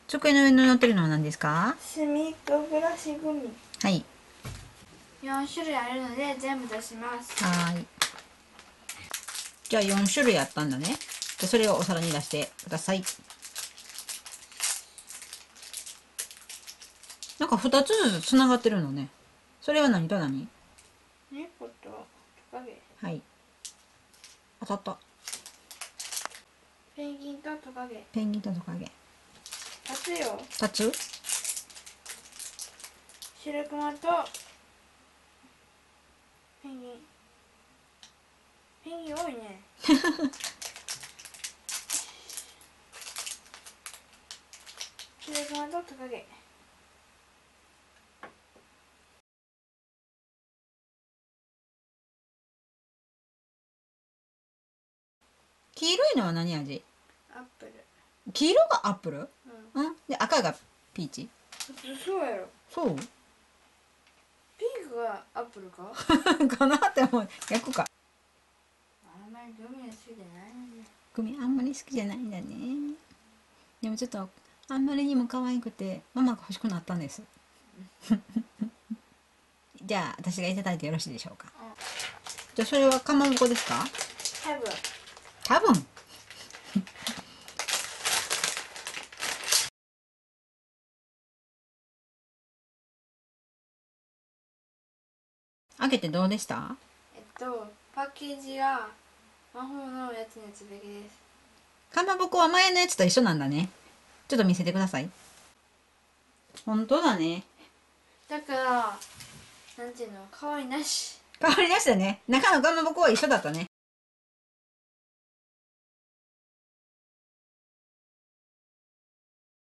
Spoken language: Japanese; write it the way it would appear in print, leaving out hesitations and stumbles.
机の上に乗ってるのは何ですか？ 墨とブラシグミはい。 4種類あるので全部出します。 はーい。じゃあ4種類あったんだね。じゃあそれをお皿に出してください。なんか2つずつつながってるのね。それは何と何？ 猫とトカゲ、 はい。当たった。 ペンギンとトカゲ。 ペンギンとトカゲ。 立つよ。 2つ？ シルクマとペンギン。ペンギン多いね。シルクマとトカゲ。 黄色いのは何味？ アップル。 黄色がアップル？ うん。 うん。で、赤がピーチ？ そうやろ。 そうピンクがアップルか？ かなって思う。逆か。 あんまりグミが好きじゃないね。 グミあんまり好きじゃないんだね。でもちょっと、あんまりにも可愛くて、ママが欲しくなったんです。じゃあ、私がいただいてよろしいでしょうか。じゃあ、それはかまぼこですか？ 多分。 多分。開けてどうでした？ パッケージが魔法のやつのやつだけです。 かまぼこは前のやつと一緒なんだね。ちょっと見せてください。本当だね。 だから、なんていうの、可愛いなし。 変わりましたね。中のかまぼこは一緒だったね。